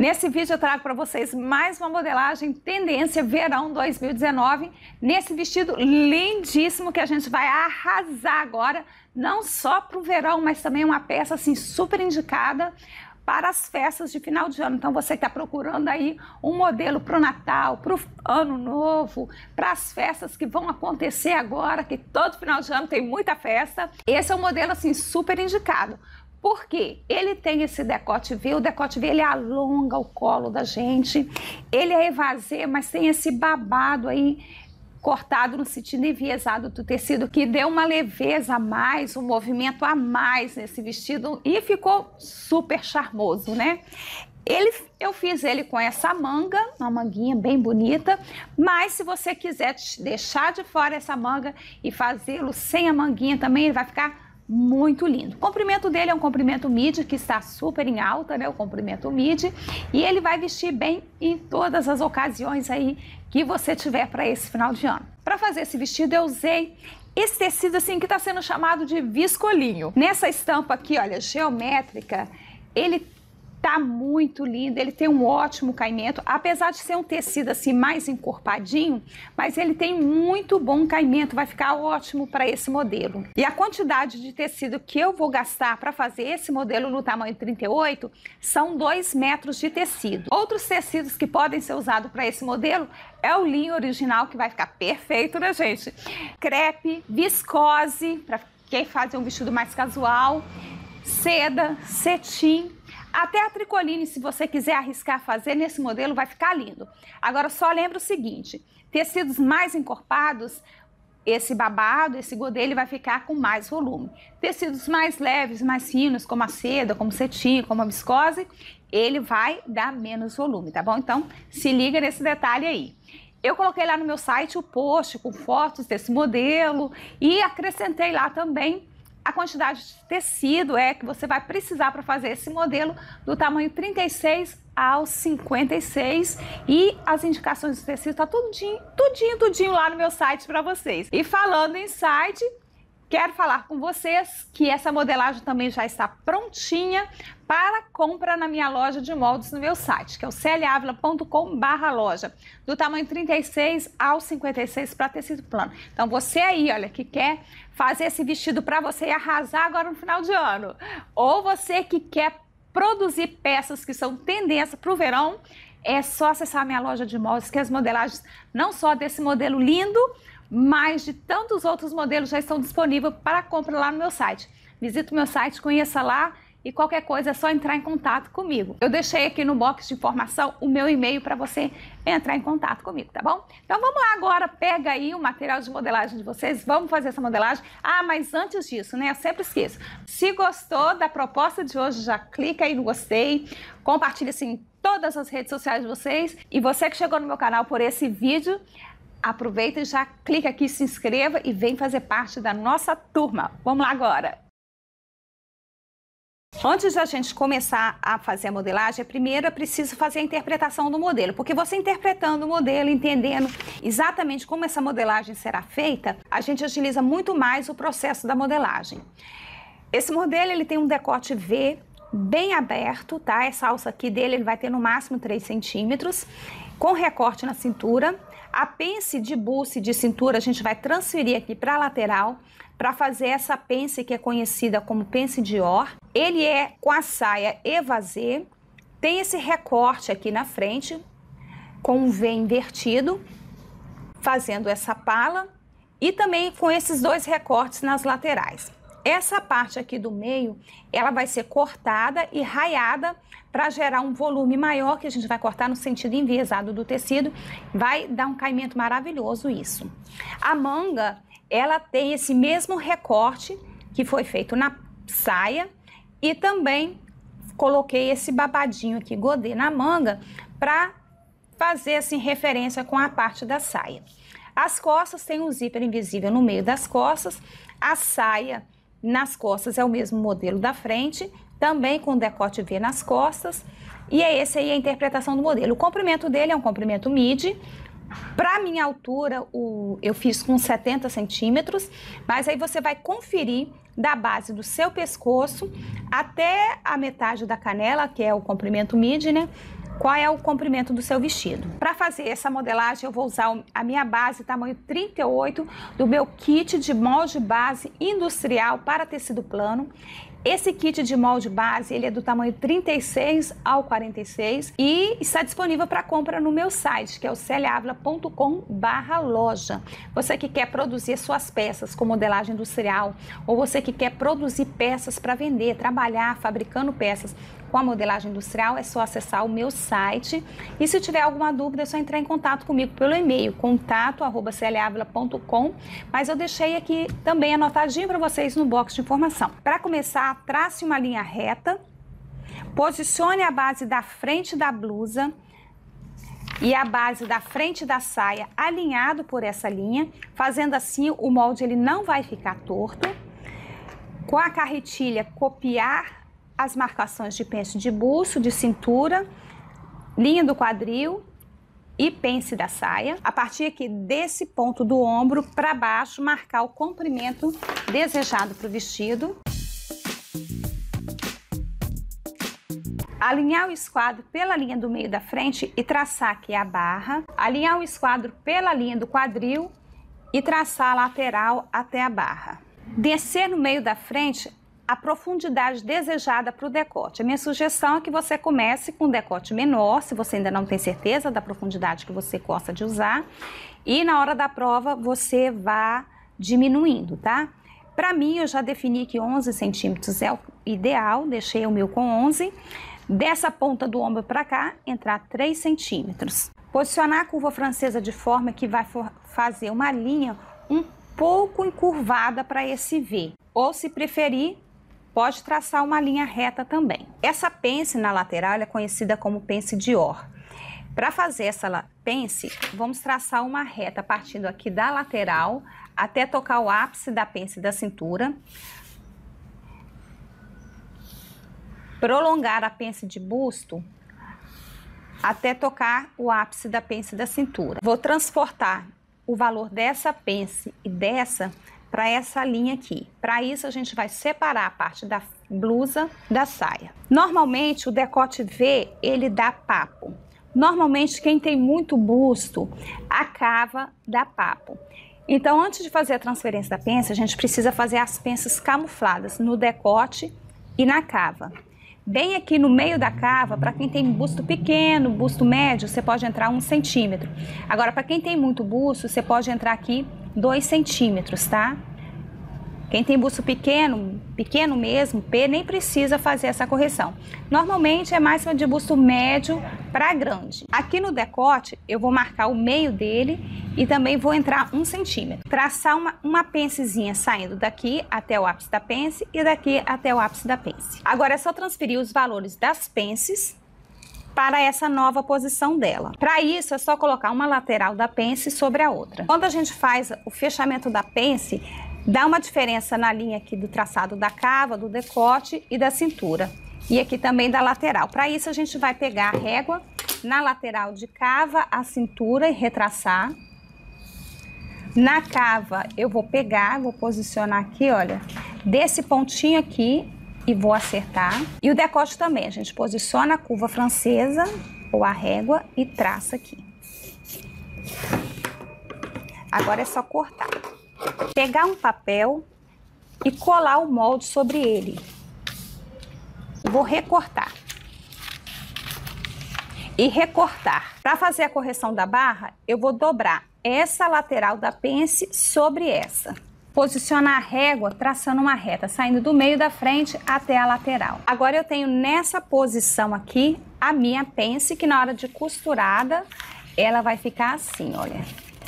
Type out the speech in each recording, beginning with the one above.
Nesse vídeo eu trago para vocês mais uma modelagem tendência verão 2019, nesse vestido lindíssimo que a gente vai arrasar agora, não só para o verão, mas também uma peça assim super indicada para as festas de final de ano. Então você que está procurando aí um modelo para o Natal, para o Ano Novo, para as festas que vão acontecer agora, que todo final de ano tem muita festa, esse é um modelo assim super indicado. Porque ele tem esse decote V, o decote V ele alonga o colo da gente, ele é evasê, mas tem esse babado aí cortado no sentido enviesado do tecido, que deu uma leveza a mais, um movimento a mais nesse vestido e ficou super charmoso, né? Eu fiz ele com essa manga, uma manguinha bem bonita, mas se você quiser deixar de fora essa manga e fazê-lo sem a manguinha também, ele vai ficar muito lindo. O comprimento dele é um comprimento midi, que está super em alta, né? O comprimento midi. E ele vai vestir bem em todas as ocasiões aí que você tiver para esse final de ano. Para fazer esse vestido eu usei esse tecido assim que está sendo chamado de viscolinho. Nessa estampa aqui, olha, geométrica, ele tá muito lindo, ele tem um ótimo caimento, apesar de ser um tecido assim mais encorpadinho, mas ele tem muito bom caimento, vai ficar ótimo para esse modelo. E a quantidade de tecido que eu vou gastar para fazer esse modelo no tamanho 38 são 2 metros de tecido. Outros tecidos que podem ser usados para esse modelo é o linho original, que vai ficar perfeito, né, gente? Crepe, viscose, para quem faz um vestido mais casual, seda, cetim, até a tricoline, se você quiser arriscar fazer nesse modelo, vai ficar lindo. Agora, só lembra o seguinte, tecidos mais encorpados, esse babado, esse godê, ele vai ficar com mais volume. Tecidos mais leves, mais finos, como a seda, como o cetim, como a viscose, ele vai dar menos volume, tá bom? Então, se liga nesse detalhe aí. Eu coloquei lá no meu site o post com fotos desse modelo e acrescentei lá também a quantidade de tecido que você vai precisar para fazer esse modelo do tamanho 36 ao 56 e as indicações do tecido tá tudinho lá no meu site para vocês. E falando em site, quero falar com vocês que essa modelagem também já está prontinha para compra na minha loja de moldes no meu site, que é o clavila.com/loja, do tamanho 36 ao 56 para tecido plano. Então você aí, olha, que quer fazer esse vestido para você e arrasar agora no final de ano, ou você que quer produzir peças que são tendência para o verão, é só acessar a minha loja de moldes, que as modelagens não só desse modelo lindo, mas de tantos outros modelos já estão disponíveis para compra lá no meu site. Visite o meu site, conheça lá e qualquer coisa é só entrar em contato comigo. Eu deixei aqui no box de informação o meu e-mail para você entrar em contato comigo, tá bom? Então vamos lá agora, pega aí o material de modelagem de vocês, vamos fazer essa modelagem. Ah, mas antes disso, né, eu sempre esqueço. Se gostou da proposta de hoje, já clica aí no gostei, compartilha assim em todas as redes sociais de vocês. E você que chegou no meu canal por esse vídeo, aproveita e já clica aqui, se inscreva e vem fazer parte da nossa turma. Vamos lá agora! Antes da gente começar a fazer a modelagem, primeiro é preciso fazer a interpretação do modelo, porque você interpretando o modelo, entendendo exatamente como essa modelagem será feita, a gente agiliza muito mais o processo da modelagem. Esse modelo ele tem um decote V bem aberto, tá? Essa alça aqui dele ele vai ter no máximo 3 centímetros, com recorte na cintura. A pence de buce de cintura a gente vai transferir aqui para a lateral para fazer essa pence que é conhecida como pence Dior. Ele é com a saia evasê, tem esse recorte aqui na frente com um V invertido, fazendo essa pala e também com esses 2 recortes nas laterais. Essa parte aqui do meio, ela vai ser cortada e raiada para gerar um volume maior, que a gente vai cortar no sentido enviesado do tecido. Vai dar um caimento maravilhoso isso. A manga, ela tem esse mesmo recorte que foi feito na saia e também coloquei esse babadinho aqui, godê na manga, para fazer assim referência com a parte da saia. As costas tem um zíper invisível no meio das costas, a saia nas costas é o mesmo modelo da frente, também com decote V nas costas, e é esse aí a interpretação do modelo. O comprimento dele é um comprimento midi. Para minha altura, eu fiz com 70 centímetros, mas aí você vai conferir da base do seu pescoço até a metade da canela, que é o comprimento midi, né? qual é o comprimento do seu vestido. Para fazer essa modelagem, eu vou usar a minha base tamanho 38 do meu kit de molde base industrial para tecido plano. Esse kit de molde base, ele é do tamanho 36 ao 46 e está disponível para compra no meu site, que é o celiavila.com/loja. Você que quer produzir suas peças com modelagem industrial, ou você que quer produzir peças para vender, trabalhar fabricando peças com a modelagem industrial, é só acessar o meu site. E se tiver alguma dúvida, é só entrar em contato comigo pelo e-mail, contato@celiavila.com, mas eu deixei aqui também anotadinho para vocês no box de informação. Para começar, trace uma linha reta, posicione a base da frente da blusa e a base da frente da saia alinhado por essa linha, fazendo assim o molde ele não vai ficar torto. Com a carretilha, copiar as marcações de pence de busto, de cintura, linha do quadril e pence da saia. A partir aqui desse ponto do ombro para baixo, marcar o comprimento desejado para o vestido. Alinhar o esquadro pela linha do meio da frente e traçar aqui a barra. Alinhar o esquadro pela linha do quadril e traçar a lateral até a barra. Descer no meio da frente a profundidade desejada para o decote. A minha sugestão é que você comece com um decote menor, se você ainda não tem certeza da profundidade que você gosta de usar, e na hora da prova você vá diminuindo, tá? Para mim, eu já defini que 11 centímetros é o ideal, deixei o meu com 11. Dessa ponta do ombro para cá, entrar 3 centímetros. Posicionar a curva francesa de forma que vai fazer uma linha um pouco encurvada para esse V, ou se preferir, pode traçar uma linha reta também. Essa pence na lateral é conhecida como pence Dior. Para fazer essa pence, vamos traçar uma reta partindo aqui da lateral até tocar o ápice da pence da cintura. Prolongar a pence de busto até tocar o ápice da pence da cintura. Vou transportar o valor dessa pence e dessa para essa linha aqui. Para isso, a gente vai separar a parte da blusa da saia. Normalmente, o decote V, ele dá papo. Normalmente, quem tem muito busto, a cava dá papo. Então, antes de fazer a transferência da pence, a gente precisa fazer as pences camufladas no decote e na cava. Bem aqui no meio da cava, para quem tem busto pequeno, busto médio, você pode entrar 1 centímetro. Agora, para quem tem muito busto, você pode entrar aqui 2 centímetros, tá? Quem tem busto pequeno mesmo, P, nem precisa fazer essa correção. Normalmente é mais de busto médio para grande. Aqui no decote, eu vou marcar o meio dele e também vou entrar 1 centímetro. Traçar uma pencezinha saindo daqui até o ápice da pence e daqui até o ápice da pence. Agora é só transferir os valores das pences para essa nova posição dela. Para isso, é só colocar uma lateral da pence sobre a outra. Quando a gente faz o fechamento da pence, dá uma diferença na linha aqui do traçado da cava, do decote e da cintura. E aqui também da lateral. Para isso, a gente vai pegar a régua na lateral de cava a cintura e retraçar. Na cava, eu vou pegar, vou posicionar aqui, olha, desse pontinho aqui e vou acertar. E o decote também, a gente posiciona a curva francesa ou a régua e traça aqui. Agora é só cortar. Pegar um papel e colar o molde sobre ele. Vou recortar. E recortar. Para fazer a correção da barra, eu vou dobrar essa lateral da pence sobre essa. Posicionar a régua traçando uma reta, saindo do meio da frente até a lateral. Agora eu tenho nessa posição aqui a minha pence, que na hora de costurada, ela vai ficar assim, olha.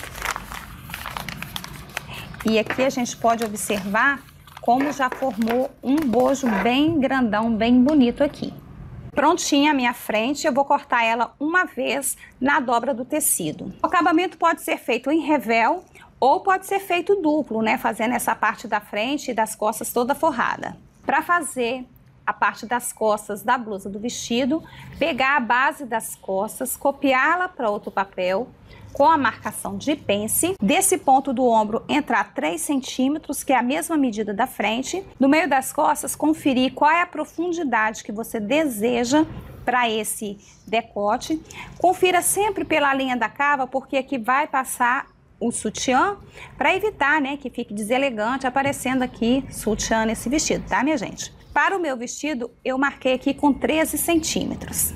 E aqui a gente pode observar como já formou um bojo bem grandão, bem bonito aqui. Prontinha a minha frente, eu vou cortar ela uma vez na dobra do tecido. O acabamento pode ser feito em revel ou pode ser feito duplo, né? Fazendo essa parte da frente e das costas toda forrada. Para fazer a parte das costas da blusa do vestido, pegar a base das costas, copiá-la para outro papel, com a marcação de pence, desse ponto do ombro entrar 3 centímetros, que é a mesma medida da frente. No meio das costas, conferir qual é a profundidade que você deseja para esse decote. Confira sempre pela linha da cava, porque aqui vai passar o sutiã, para evitar, né, que fique deselegante aparecendo aqui sutiã nesse vestido, tá, minha gente? Para o meu vestido, eu marquei aqui com 13 centímetros.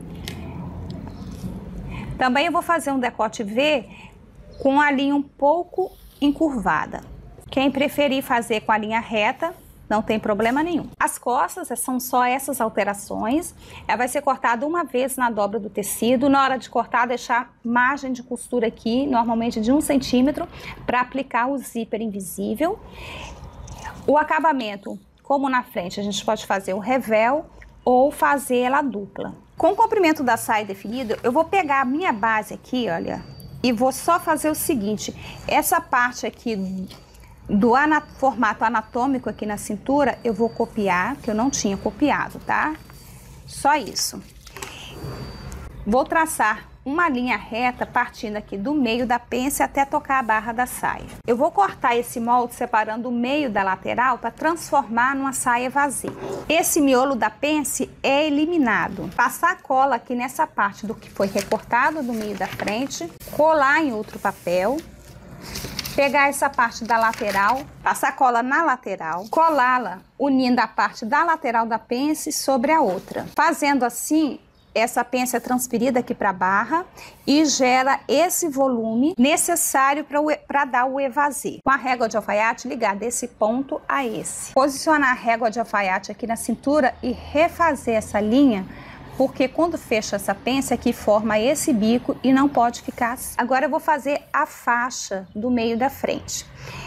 Também eu vou fazer um decote V com a linha um pouco encurvada. Quem preferir fazer com a linha reta, não tem problema nenhum. As costas são só essas alterações. Ela vai ser cortada uma vez na dobra do tecido. Na hora de cortar, deixar margem de costura aqui, normalmente de 1 centímetro, para aplicar o zíper invisível. O acabamento, como na frente, a gente pode fazer o revel ou fazer ela dupla. Com o comprimento da saia definido, eu vou pegar a minha base aqui, olha, e vou só fazer o seguinte: essa parte aqui do formato anatômico aqui na cintura, eu vou copiar, que eu não tinha copiado, tá? Só isso. Vou traçar uma linha reta partindo aqui do meio da pence até tocar a barra da saia. Eu vou cortar esse molde separando o meio da lateral para transformar numa saia vazia. Esse miolo da pence é eliminado. Passar a cola aqui nessa parte do que foi recortado do meio da frente, colar em outro papel. Pegar essa parte da lateral, passar cola na lateral, colá-la unindo a parte da lateral da pence sobre a outra. Fazendo assim, essa pence é transferida aqui para a barra e gera esse volume necessário para dar o evasê. Com a régua de alfaiate, ligar desse ponto a esse. Posicionar a régua de alfaiate aqui na cintura e refazer essa linha, porque quando fecha essa pence aqui forma esse bico e não pode ficar assim. Agora eu vou fazer a faixa do meio da frente.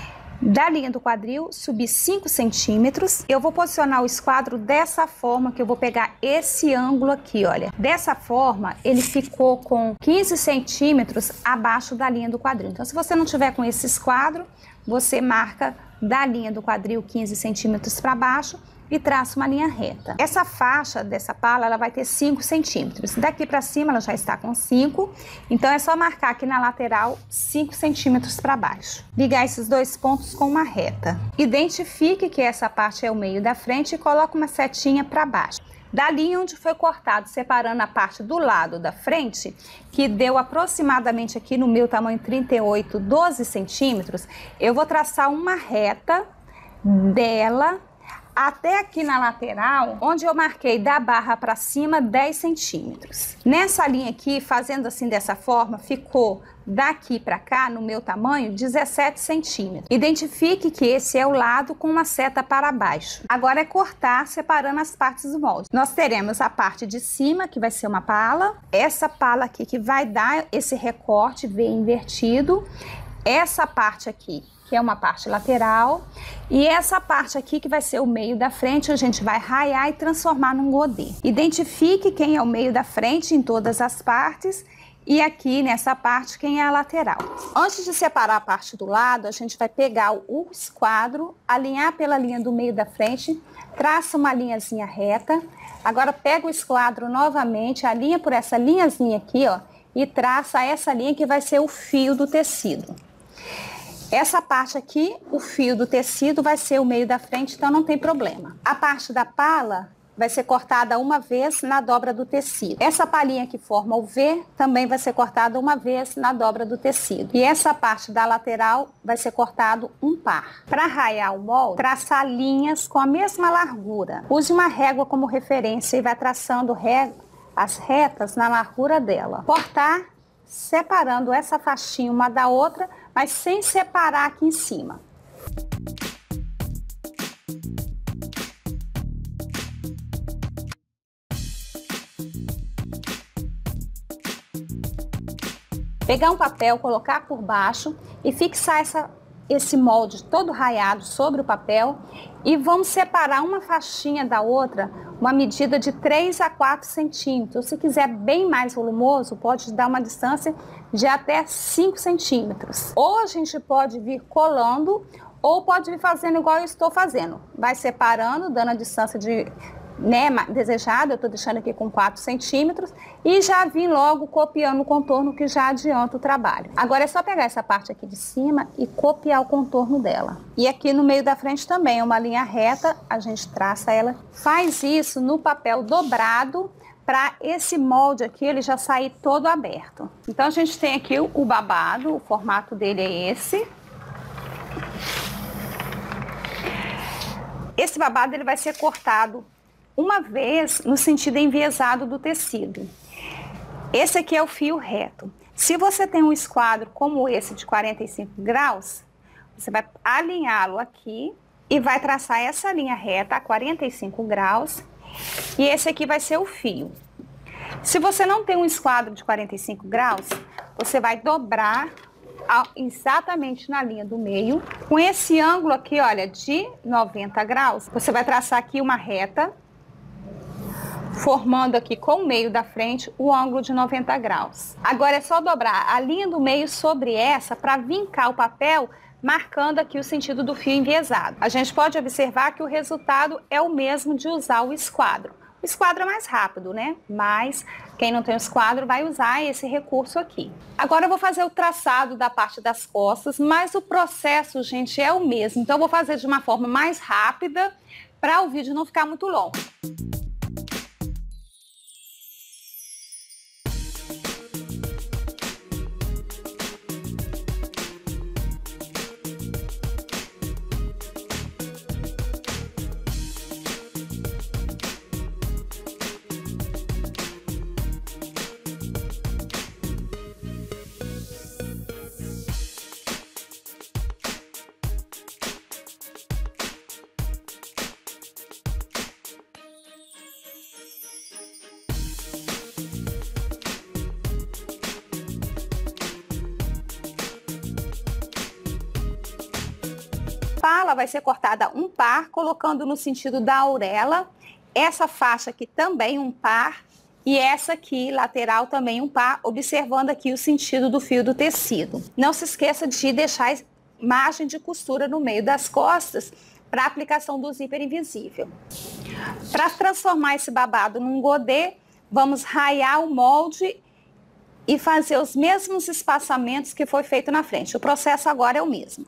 Da linha do quadril, subir 5 centímetros. Eu vou posicionar o esquadro dessa forma, que eu vou pegar esse ângulo aqui, olha. Dessa forma, ele ficou com 15 centímetros abaixo da linha do quadril. Então, se você não tiver com esse esquadro, você marca da linha do quadril 15 centímetros para baixo e traça uma linha reta. Essa faixa dessa pala, ela vai ter 5 centímetros. Daqui para cima, ela já está com 5. Então, é só marcar aqui na lateral 5 centímetros para baixo. Ligar esses dois pontos com uma reta. Identifique que essa parte é o meio da frente e coloque uma setinha para baixo. Da linha onde foi cortado, separando a parte do lado da frente, que deu aproximadamente aqui no meu tamanho 38, 12 centímetros, eu vou traçar uma reta dela até aqui na lateral, onde eu marquei da barra para cima 10 centímetros. Nessa linha aqui, fazendo assim dessa forma, ficou daqui para cá, no meu tamanho, 17 centímetros. Identifique que esse é o lado com uma seta para baixo. Agora é cortar separando as partes do molde. Nós teremos a parte de cima, que vai ser uma pala. Essa pala aqui que vai dar esse recorte V invertido. Essa parte aqui, que é uma parte lateral, e essa parte aqui que vai ser o meio da frente, a gente vai raiar e transformar num godê. Identifique quem é o meio da frente em todas as partes e aqui nessa parte quem é a lateral. Antes de separar a parte do lado, a gente vai pegar o esquadro, alinhar pela linha do meio da frente, traça uma linhazinha reta, agora pega o esquadro novamente, alinha por essa linhazinha aqui, ó, e traça essa linha que vai ser o fio do tecido. Essa parte aqui, o fio do tecido vai ser o meio da frente, então não tem problema. A parte da pala vai ser cortada uma vez na dobra do tecido. Essa palhinha que forma o V também vai ser cortada uma vez na dobra do tecido. E essa parte da lateral vai ser cortado um par. Para raiar o molde, traçar linhas com a mesma largura. Use uma régua como referência e vai traçando as retas na largura dela. Cortar separando essa faixinha uma da outra, mas sem separar aqui em cima. Pegar um papel, colocar por baixo e fixar esse molde todo raiado sobre o papel e vamos separar uma faixinha da outra, uma medida de 3 a 4 centímetros. Se quiser bem mais volumoso, pode dar uma distância de até 5 centímetros. Ou a gente pode vir colando, ou pode vir fazendo igual eu estou fazendo. Vai separando, dando a distância desejada, eu estou deixando aqui com 4 centímetros e já vim logo copiando o contorno que já adianta o trabalho. Agora é só pegar essa parte aqui de cima e copiar o contorno dela. E aqui no meio da frente também, uma linha reta, a gente traça ela. Faz isso no papel dobrado para esse molde aqui ele já sair todo aberto. Então a gente tem aqui o babado, o formato dele é esse. Esse babado ele vai ser cortado uma vez no sentido enviesado do tecido. Esse aqui é o fio reto. Se você tem um esquadro como esse de 45 graus, você vai alinhá-lo aqui e vai traçar essa linha reta a 45 graus. E esse aqui vai ser o fio. Se você não tem um esquadro de 45 graus, você vai dobrar exatamente na linha do meio. Com esse ângulo aqui, olha, de 90 graus, você vai traçar aqui uma reta, formando aqui com o meio da frente o ângulo de 90 graus. Agora é só dobrar a linha do meio sobre essa para vincar o papel, marcando aqui o sentido do fio enviesado. A gente pode observar que o resultado é o mesmo de usar o esquadro. O esquadro é mais rápido, né? Mas quem não tem o esquadro vai usar esse recurso aqui. Agora eu vou fazer o traçado da parte das costas, mas o processo, gente, é o mesmo. Então eu vou fazer de uma forma mais rápida para o vídeo não ficar muito longo. Ela vai ser cortada um par, colocando no sentido da auréola. Essa faixa aqui também um par. E essa aqui, lateral, também um par, observando aqui o sentido do fio do tecido. Não se esqueça de deixar margem de costura no meio das costas para a aplicação do zíper invisível. Para transformar esse babado num godê, vamos raiar o molde e fazer os mesmos espaçamentos que foi feito na frente. O processo agora é o mesmo.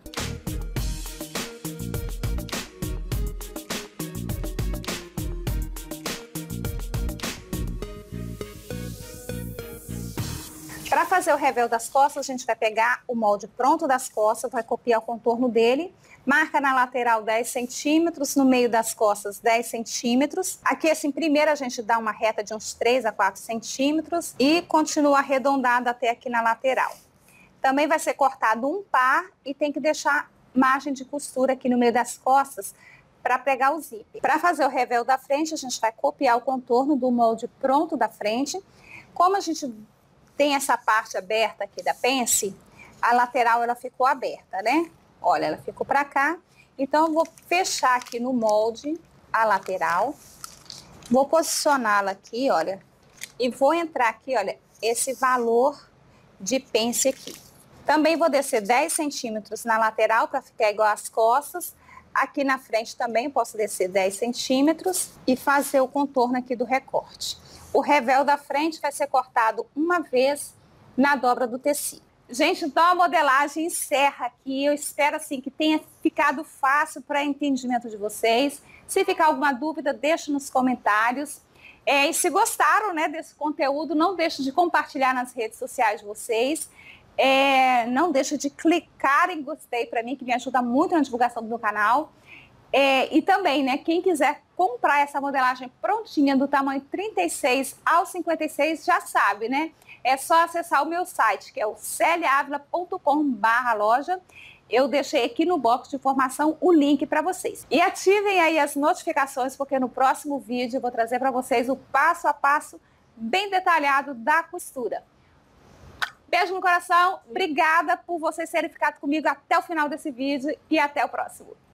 Para fazer o revel das costas, a gente vai pegar o molde pronto das costas, vai copiar o contorno dele, marca na lateral 10 centímetros, no meio das costas 10 centímetros. Aqui, assim, primeiro a gente dá uma reta de uns 3 a 4 centímetros e continua arredondado até aqui na lateral. Também vai ser cortado um par e tem que deixar margem de costura aqui no meio das costas para pegar o zíper. Para fazer o revel da frente, a gente vai copiar o contorno do molde pronto da frente. Como a gente tem essa parte aberta aqui da pence, a lateral ela ficou aberta, né? Olha, ela ficou para cá. Então, eu vou fechar aqui no molde a lateral. Vou posicioná-la aqui, olha. E vou entrar aqui, olha, esse valor de pence aqui. Também vou descer 10 centímetros na lateral para ficar igual às costas. Aqui na frente também posso descer 10 centímetros e fazer o contorno aqui do recorte. O revel da frente vai ser cortado uma vez na dobra do tecido. Gente, então a modelagem encerra aqui. Eu espero assim que tenha ficado fácil para entendimento de vocês. Se ficar alguma dúvida, deixe nos comentários. E se gostaram, né, desse conteúdo, não deixe de compartilhar nas redes sociais de vocês. Não deixe de clicar em gostei para mim, que me ajuda muito na divulgação do meu canal. E também, né, quem quiser comprar essa modelagem prontinha do tamanho 36 ao 56, já sabe, né? É só acessar o meu site, que é o celiavila.com/loja. Eu deixei aqui no box de informação o link para vocês. E ativem aí as notificações, porque no próximo vídeo eu vou trazer para vocês o passo a passo bem detalhado da costura. Beijo no coração, obrigada por vocês terem ficado comigo até o final desse vídeo e até o próximo.